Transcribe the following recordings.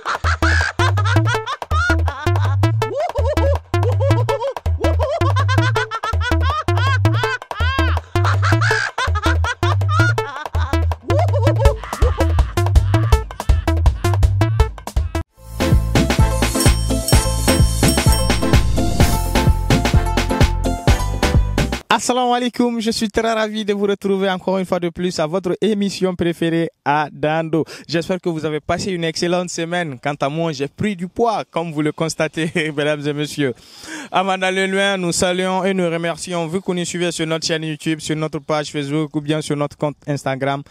Assalamu alaikum, je suis très ravi de vous retrouver encore une fois de plus à votre émission préférée à Dando. J'espère que vous avez passé une excellente semaine. Quant à moi, j'ai pris du poids, comme vous le constatez, mesdames et messieurs. Avant d'aller loin, nous saluons et nous remercions vous qui nous suivez sur notre chaîne YouTube, sur notre page Facebook ou bien sur notre compte Instagram.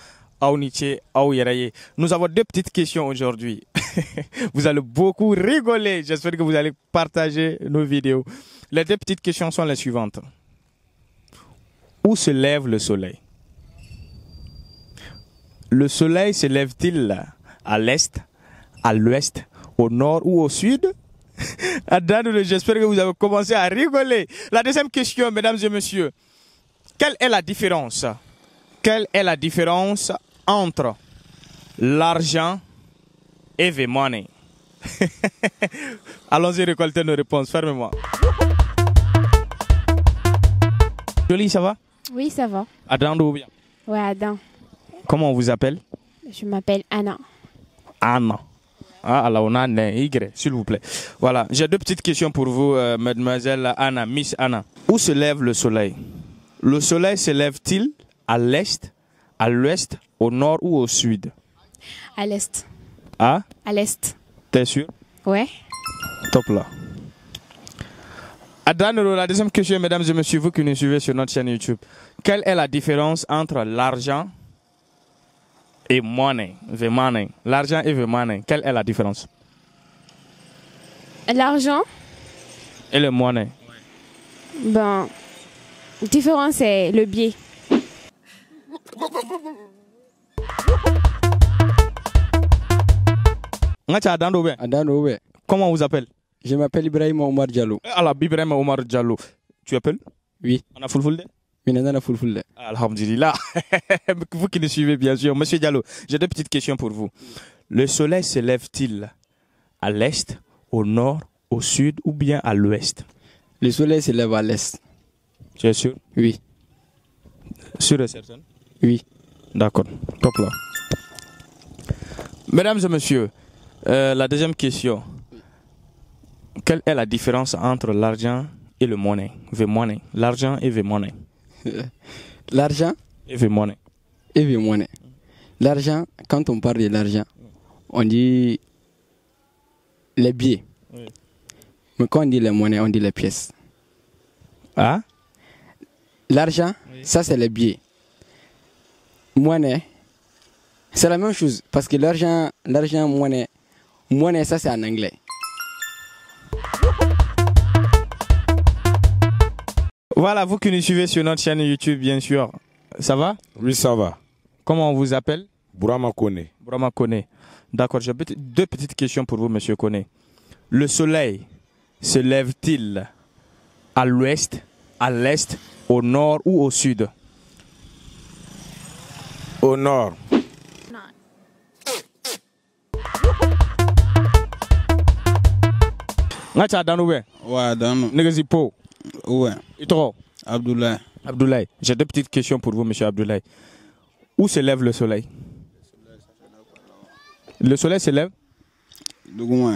Nous avons deux petites questions aujourd'hui. Vous allez beaucoup rigoler. J'espère que vous allez partager nos vidéos. Les deux petites questions sont les suivantes. Où se lève le soleil? Le soleil se lève-t-il à l'est, à l'ouest, au nord ou au sud? J'espère que vous avez commencé à rigoler. La deuxième question, mesdames et messieurs. Quelle est la différence? Quelle est la différence entre l'argent et the money? Allons-y récolter nos réponses. Fermez-moi. Jolie, ça va? Oui, ça va. Adam ou bien? Ouais, Adam. Comment on vous appelle? Je m'appelle Anna. Anna. Ah, alors on a un Y, s'il vous plaît. Voilà, j'ai deux petites questions pour vous, mademoiselle Anna, Miss Anna. Où se lève le soleil? Le soleil se lève-t-il à l'est, à l'ouest, au nord ou au sud? À l'est. Ah? À l'est. T'es sûr? Ouais. Top là. Adam, la deuxième question, mesdames et messieurs, vous qui nous suivez sur notre chaîne YouTube. Quelle est la différence entre l'argent et money? The money. L'argent et the money. Quelle est la différence? L'argent? Et le money? Ben, différence c'est le biais. Comment on vous appelle? Je m'appelle Ibrahim Omar Diallo. Alors, Ibrahim Omar Diallo. Tu appelles? Oui. On a fulfulde? Oui, on a fulfulde. Alhamdulillah. Vous qui nous suivez, bien sûr. Monsieur Diallo, j'ai deux petites questions pour vous. Le soleil se lève-t-il à l'est, au nord, au sud ou bien à l'ouest? Le soleil se lève à l'est. Tu es sûr? Oui. Sûr et certain? Oui. D'accord. Top là. Mesdames et messieurs, la deuxième question. Quelle est la différence entre l'argent et le money? The money. L'argent et the money. L'argent et the money. Et the money. L'argent, quand on parle de l'argent, on dit les billets. Oui. Mais quand on dit les monnaies, on dit les pièces. Ah? L'argent, oui. Ça c'est les billets. Monnaie, c'est la même chose. Parce que l'argent, monnaie, ça c'est en anglais. Voilà, vous qui nous suivez sur notre chaîne YouTube, bien sûr. Ça va? Oui, ça va. Comment on vous appelle? Bourama Kone. Bourama Kone. D'accord, j'ai deux petites questions pour vous, monsieur Kone. Le soleil se lève-t-il à l'ouest, à l'est, au nord ou au sud? Au nord. Tu as Danoué? Ouais, Danou. Négazipo? Ouais. Et toi? Abdoulaye. Abdoulaye. J'ai deux petites questions pour vous, monsieur Abdoulaye. Où se lève le soleil? Le soleil se lève? Non!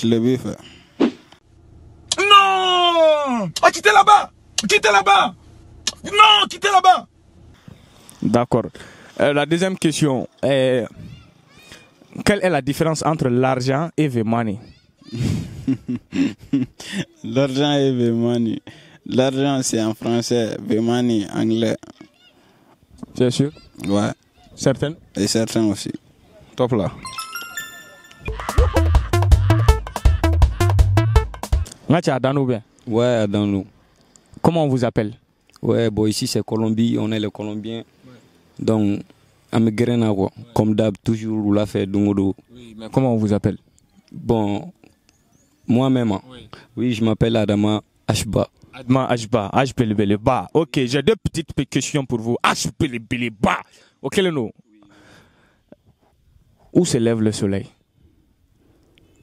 Oh, quittez là-bas! Quittez là-bas! Non, quittez là-bas! D'accord. La deuxième question est... Quelle est la différence entre l'argent et the money? L'argent et the money. L'argent c'est en français, the money en anglais. C'est sûr? Ouais. Certain? Et certain aussi. Top là. Tu es à Danou bien? Ouais, à Danou. Comment on vous appelle? Ouais, bon, ici c'est Colombie, on est les Colombiens. Ouais. Donc, à me grainer, quoi. Ouais. Comme d'hab, toujours, la fait Dungodo. Oui, mais comment on vous appelle? Bon, moi-même, oui, je m'appelle Adama Ashba. Adama Ashba, Ashbelebeleba. Ok, j'ai deux petites questions pour vous. Ashbelebeleba. Ok, le nom. Où se lève le soleil?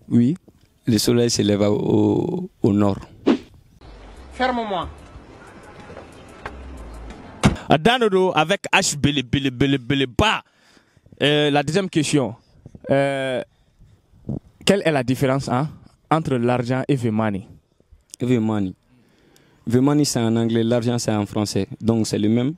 Oui, le soleil se lève au nord. Ferme-moi. Adanodo avec H bele. La deuxième question. Quelle est la différence entre l'argent et the money? The money. The money c'est en anglais, l'argent c'est en français. Donc c'est le même.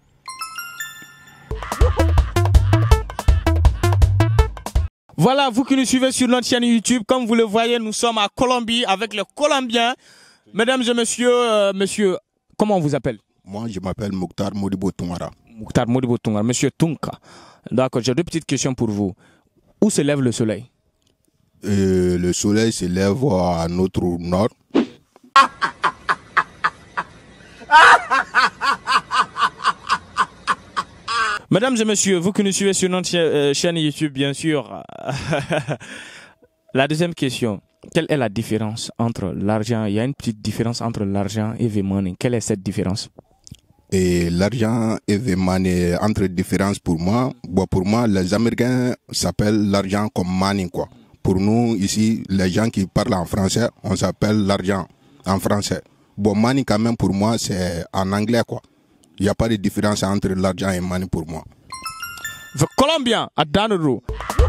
Voilà, vous qui nous suivez sur notre chaîne YouTube, comme vous le voyez, nous sommes à Colombie avec les Colombiens. Mesdames et messieurs, monsieur, comment on vous appelle? Moi, je m'appelle Mokhtar Modibo Tungara. Mokhtar Modibo Tungara, monsieur Tunka. D'accord, j'ai deux petites questions pour vous. Où se lève le soleil? Le soleil se lève à notre nord. Mesdames et messieurs, vous qui nous suivez sur notre chaîne YouTube, bien sûr. La deuxième question. Quelle est la différence entre l'argent? Il y a une petite différence entre l'argent et the money. Quelle est cette différence? Et l'argent et the money, entre différences pour moi, les Américains s'appellent l'argent comme money, quoi. Pour nous, ici, les gens qui parlent en français, on s'appelle l'argent en français. Bon, money, quand même, pour moi, c'est en anglais, quoi. Il n'y a pas de différence entre l'argent et money pour moi. The Colombien, Adanodo.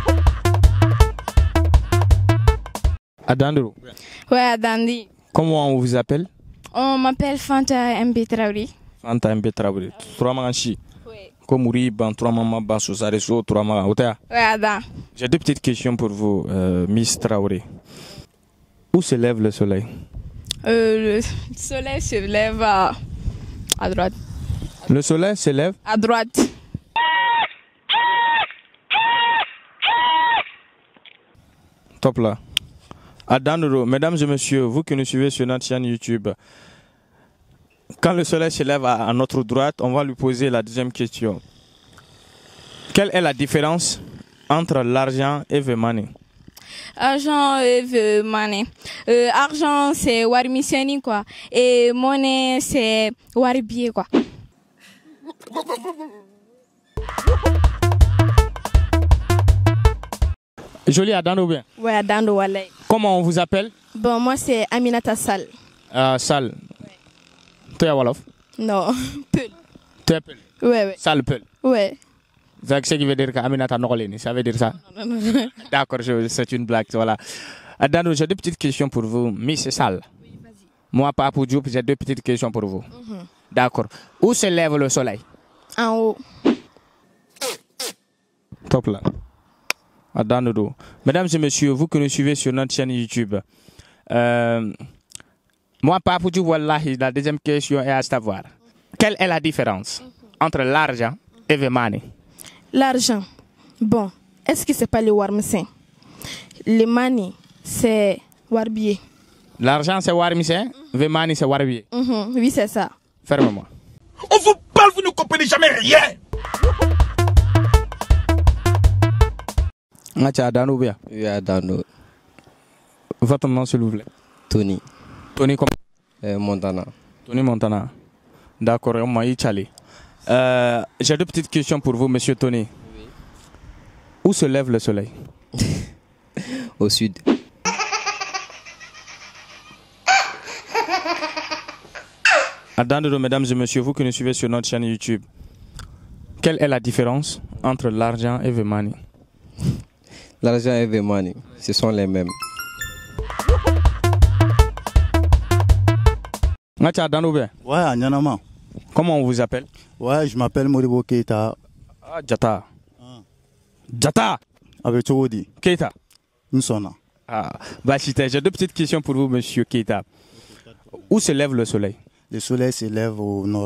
Adanodo. Ouais, Adandi. Comment on vous appelle? On m'appelle Fanta MB Traoré. Fanta MB Traoré. Trois manchi. Oui. Comme Uri, ban trois mamans basso, ça réseau, trois mamans. Ouais, Adam. J'ai deux petites questions pour vous, Miss Traoré. Où se lève le soleil? Le soleil se lève à droite. Le soleil se lève À droite. Top là. Adanodo, mesdames et messieurs, vous qui nous suivez sur notre chaîne YouTube, quand le soleil se lève à notre droite, on va lui poser la deuxième question. Quelle est la différence entre l'argent et the money? Argent et the money. Argent, c'est warmiseni, quoi. Et monnaie, c'est warbier, quoi. Joli Adano bien. Ouais, Adando Walay. Comment on vous appelle? Bon, moi, c'est Aminata Sal. Sal. Tu es Wolof? Non, Peul. Tu es Peul? Ouais. Sal Peul. Ouais. C'est ce qui veut dire qu'Aminata Nogoleni, ça veut dire ça? Non. D'accord, c'est une blague, voilà. Adano, j'ai deux petites questions pour vous. Miss Sal. Oui, vas-y. Moi, Papa Diop, j'ai deux petites questions pour vous. D'accord. Où se lève le soleil? En haut. Top là. Adanodo. Mesdames et messieurs, vous qui nous suivez sur notre chaîne YouTube, moi, Papa Diop, wallahi, la deuxième question est à savoir. Quelle est la différence entre l'argent et the money? L'argent. Bon, est-ce que c'est pas le warmisen? Le money, c'est warbier. L'argent, c'est warmisen, the money, c'est warbier. Oui, c'est ça. On Ferme-moi. vous parle, vous ne comprenez jamais rien. Adano bien. Oui, Adano. Votre nom, s'il vous plaît. Tony. Tony comment? Montana. Tony Montana. D'accord, on m'a dit. J'ai deux petites questions pour vous, monsieur Tony. Oui. Où se lève le soleil? Au sud. Adanodo, mesdames et messieurs, vous qui nous suivez sur notre chaîne YouTube, quelle est la différence entre l'argent et the money? L'argent et the money, ce sont les mêmes. Ouais, à Nyanama. Comment on vous appelle? Ouais, je m'appelle Modibo Keita. Ah, Jata. Jata. Avec Chogodi. Keita. Nsona. Ah, bah, j'ai deux petites questions pour vous, monsieur Keita. Où se lève le soleil? Le soleil se lève au nord.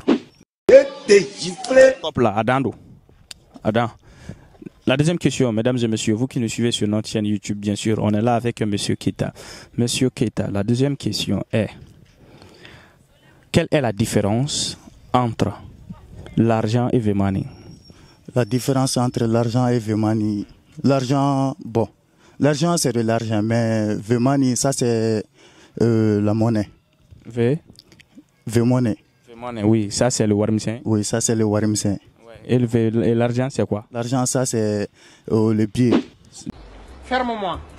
Hop là, Adando. Adam. La deuxième question, mesdames et messieurs, vous qui nous suivez sur notre chaîne YouTube, bien sûr, on est là avec monsieur Keita. Monsieur Keita, la deuxième question est, quelle est la différence entre l'argent et the money? La différence entre l'argent et the money. L'argent, bon, l'argent c'est de l'argent, mais the money, ça c'est la monnaie. The money. The money, oui, ça c'est le warmisen. Oui, ça c'est le warmisen. Et l'argent c'est quoi? L'argent, ça c'est le billet. Ferme-moi.